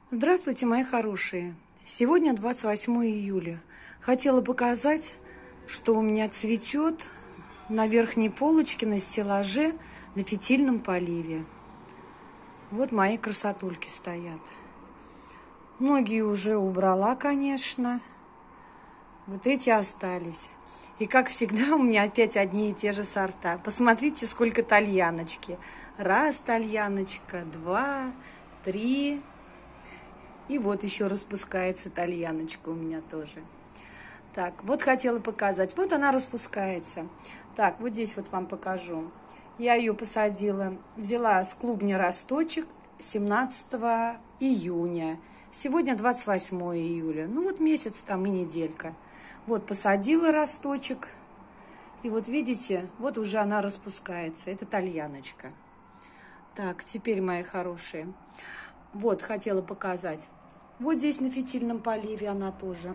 Здравствуйте, мои хорошие! Сегодня 28 июля. Хотела показать, что у меня цветет на верхней полочке, на стеллаже, на фитильном поливе. Вот мои красотульки стоят. Многие уже убрала, конечно. Вот эти остались. И, как всегда, у меня опять одни и те же сорта. Посмотрите, сколько тальяночки. Раз тальяночка, два, три. И вот еще распускается тальяночка у меня тоже. Так, вот хотела показать. Вот она распускается. Так, вот здесь вот вам покажу. Я ее посадила, взяла с клубня росточек 17 июня. Сегодня 28 июля. Ну вот месяц там и неделька. Вот посадила росточек. И вот видите, вот уже она распускается. Это тальяночка. Так, теперь, мои хорошие. Вот хотела показать. Вот здесь на фитильном поливе она тоже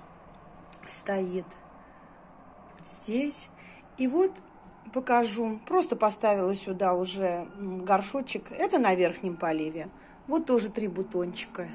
стоит. Вот здесь. И вот покажу. Просто поставила сюда уже горшочек. Это на верхнем поливе. Вот тоже 3 бутончика.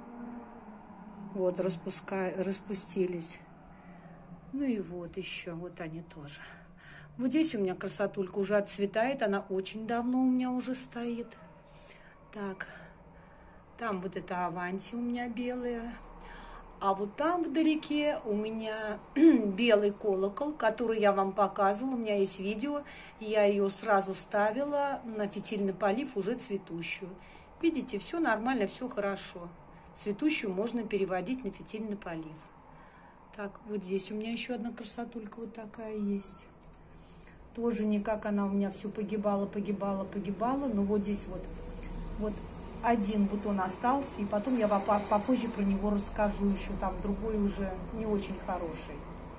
Вот распустились. Ну и вот еще. Вот они тоже. Вот здесь у меня красотулька уже отцветает. Она очень давно у меня уже стоит. Так. Там вот это аванти у меня белая. А вот там вдалеке у меня белый колокол, который я вам показывала. У меня есть видео. Я ее сразу ставила на фитильный полив, уже цветущую. Видите, все нормально, все хорошо. Цветущую можно переводить на фитильный полив. Так, вот здесь у меня еще одна красотулька вот такая есть. Тоже никак она у меня все погибала. Но вот здесь вот один бутон остался, и потом я попозже про него расскажу еще, там другой уже не очень хороший.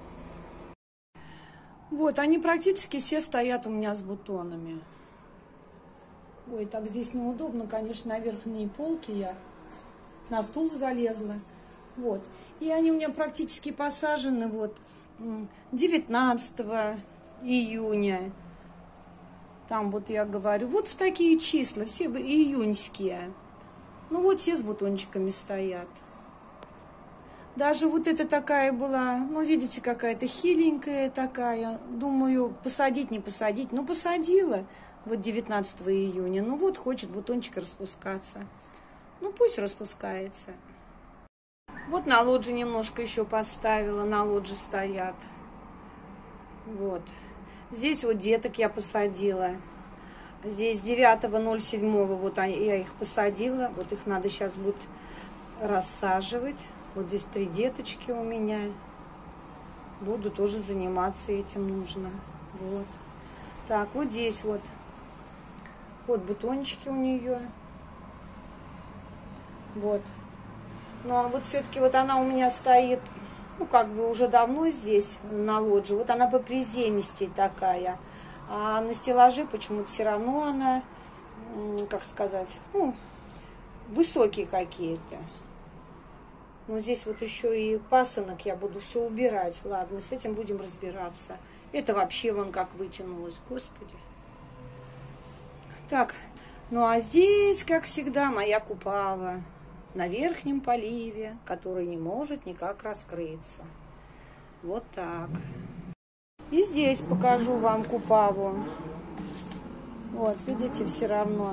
Вот, они практически все стоят у меня с бутонами. Ой, так здесь неудобно, конечно, на верхней полке я на стул залезла. Вот, и они у меня практически посажены вот 19 июня. Там вот я говорю, вот в такие числа, все июньские. Ну вот все с бутончиками стоят. Даже вот эта такая была, ну видите, какая-то хиленькая такая. Думаю, посадить, не посадить. Ну посадила вот 19 июня. Ну вот хочет бутончик распускаться. Ну пусть распускается. Вот на лоджии немножко еще поставила, на лоджии стоят. Вот. Здесь вот деток я посадила. Здесь 9.07 вот я их посадила. Вот их надо сейчас будет рассаживать. Вот здесь 3 деточки у меня. Буду тоже заниматься этим нужно. Вот. Так, вот здесь вот. Вот бутончики у нее. Вот. Но вот все-таки вот она у меня стоит, ну, как бы уже давно здесь, на лоджии. Вот она поприземистей такая. А на стеллаже почему-то все равно она, как сказать, ну, высокие какие-то. Но здесь вот еще и пасынок я буду все убирать. Ладно, с этим будем разбираться. Это вообще вон как вытянулось, господи. Так, ну а здесь, как всегда, моя купава. На верхнем поливе, который не может никак раскрыться. Вот так. И здесь покажу вам купаву. Вот, видите, все равно.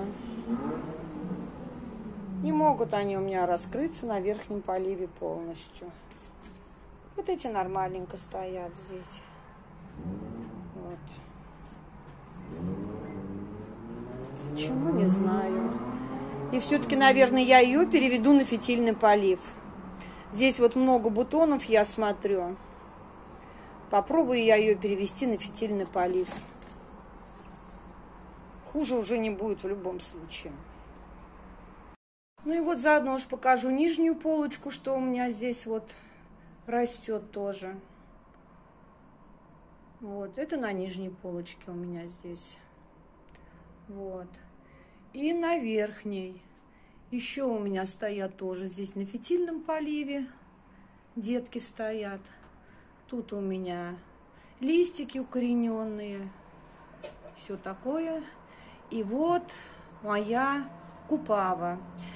Не могут они у меня раскрыться на верхнем поливе полностью. Вот эти нормальненько стоят здесь. Вот. Почему, не знаю. И все-таки, наверное, я ее переведу на фитильный полив. Здесь вот много бутонов, я смотрю. Попробую я ее перевести на фитильный полив. Хуже уже не будет в любом случае. Ну и вот заодно уж покажу нижнюю полочку, что у меня здесь вот растет тоже. Вот, это на нижней полочке у меня здесь. Вот. И на верхней. Еще у меня стоят тоже здесь на фитильном поливе. Детки стоят. Тут у меня листики укорененные. Все такое. И вот моя купава.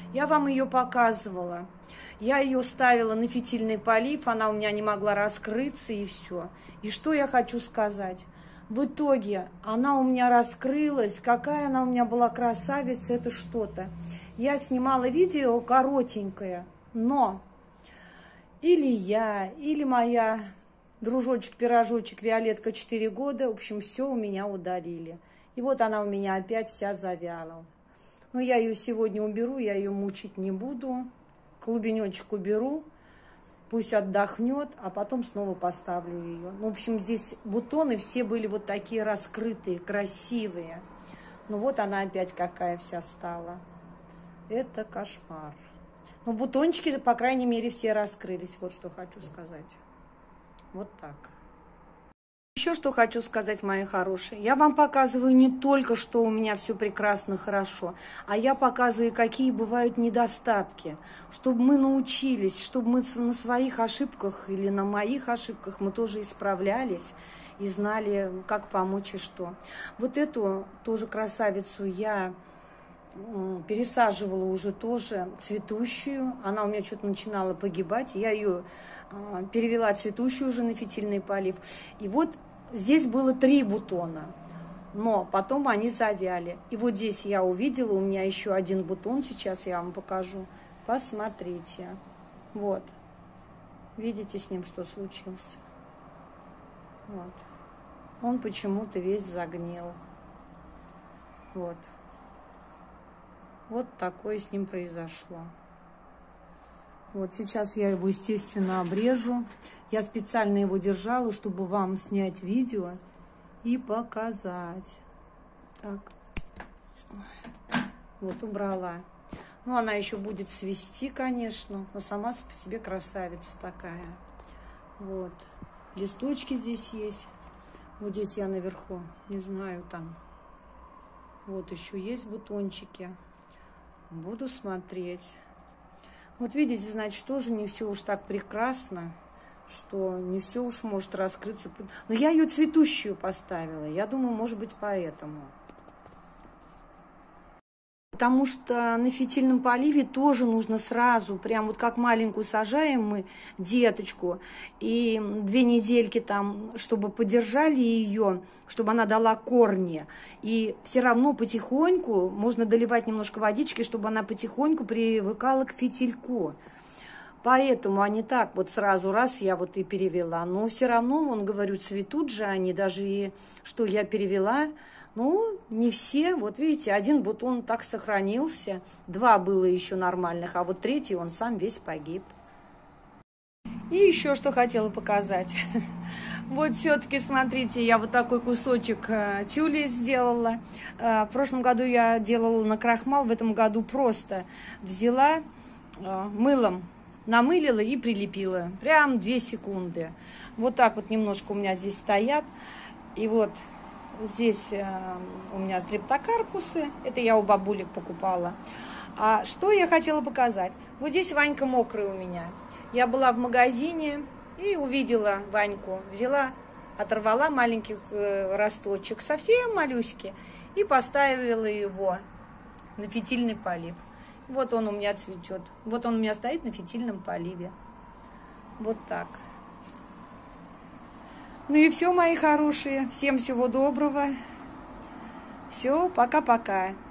Я вам ее показывала. Я ее ставила на фитильный полив, она у меня не могла раскрыться, и все. И что я хочу сказать? В итоге она у меня раскрылась, какая она у меня была красавица, это что-то. Я снимала видео коротенькое, но или я, или моя дружочек-пирожочек Виолетка 4 года, в общем, все у меня удалили. И вот она у меня опять вся завяла. Но я ее сегодня уберу, я ее мучить не буду. Клубенечек уберу, пусть отдохнет, а потом снова поставлю ее. Ну, в общем, здесь бутоны все были вот такие раскрытые, красивые. Ну вот она опять какая вся стала. Это кошмар. Но бутончики, по крайней мере, все раскрылись. Вот что хочу сказать. Вот так. Еще что хочу сказать, мои хорошие. Я вам показываю не только, что у меня все прекрасно, хорошо, а я показываю, какие бывают недостатки. Чтобы мы научились, чтобы мы на своих ошибках или на моих ошибках мы тоже исправлялись и знали, как помочь и что. Вот эту тоже красавицу я пересаживала уже тоже цветущую. Она у меня что-то начинала погибать. Я ее перевела цветущую уже на фитильный полив. И вот здесь было 3 бутона, но потом они завяли. И вот здесь я увидела, у меня еще один бутон, сейчас я вам покажу. Посмотрите. Вот. Видите, с ним что случилось? Вот. Он почему-то весь загнил. Вот. Вот такое с ним произошло. Вот сейчас я его, естественно, обрежу. Я специально его держала, чтобы вам снять видео и показать. Так. Вот, убрала. Ну, она еще будет цвести, конечно, но сама по себе красавица такая. Вот. Листочки здесь есть. Вот здесь я наверху, не знаю, там. Вот еще есть бутончики. Буду смотреть. Вот видите, значит, тоже не все уж так прекрасно, что не все уж может раскрыться. Но я ее цветущую поставила. Я думаю, может быть, поэтому. Потому что на фитильном поливе тоже нужно сразу, прям вот как маленькую сажаем мы деточку, и 2 недельки там, чтобы подержали ее, чтобы она дала корни. И все равно потихоньку можно доливать немножко водички, чтобы она потихоньку привыкала к фитильку. Поэтому они так вот сразу раз я вот и перевела. Но все равно, вон, говорю, цветут же они, даже и что я перевела. Ну, не все. Вот видите, 1 бутон так сохранился. 2 было еще нормальных, а вот 3-й он сам весь погиб. И еще что хотела показать. Вот все-таки, смотрите, я вот такой кусочек тюля сделала. В прошлом году я делала на крахмал, в этом году просто взяла мылом, намылила и прилепила. Прям 2 секунды. Вот так вот немножко у меня здесь стоят. И вот здесь у меня стрептокарпусы. Это я у бабулек покупала. А что я хотела показать? Вот здесь Ванька мокрый у меня. Я была в магазине и увидела Ваньку. Взяла, оторвала маленький росточек, совсем малюсенький, и поставила его на фитильный полив. Вот он у меня цветет. Вот он у меня стоит на фитильном поливе. Вот так. Ну и все, мои хорошие. Всем всего доброго. Все, пока-пока.